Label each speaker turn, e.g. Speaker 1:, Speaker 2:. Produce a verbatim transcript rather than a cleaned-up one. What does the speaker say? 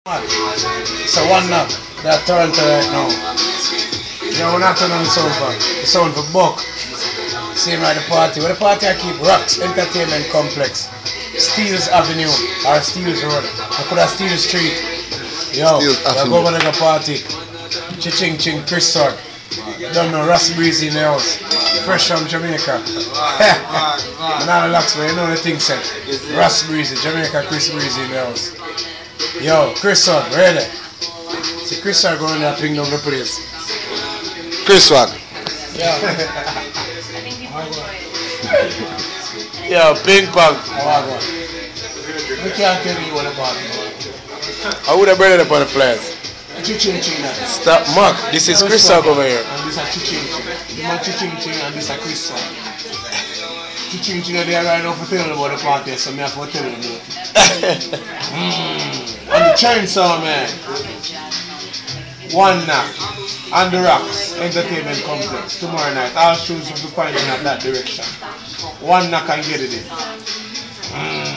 Speaker 1: It's a one knock. That Toronto right now. You know, we're not turning on the sound for the sound for Buck. Same like the party. Where the party I keep Rocks Entertainment Complex. Steels Avenue or Steels Road. I could have Steels Street. Yo, we go over to the party. Ching ching Chris Sword. Don't know Russ Breezy in the house. Fresh from Jamaica. I'm not relaxed, but you know the thing said. Russ Breezy, Jamaica Chris Breezy in the house. Yo, Chris Sword, ready? See Chris Sword going there bring down the place.
Speaker 2: Chris Sword.
Speaker 1: Yeah. Yo, ping pong. We can't tell you what about it.
Speaker 2: I would have brought it up on the place.
Speaker 1: Ching ching.
Speaker 2: Stop, Mark. This is Chris Sword over here.
Speaker 1: And this is ching ching. The man ching ching and this is Chris Sword. Ching ching they are right now for telling about the party, so I have to tell them about it. mm. And the chainsaw man. One knock. On the Rocks Entertainment Complex tomorrow night. All shoes will be pointing at that direction. One knock and get it in. Mm.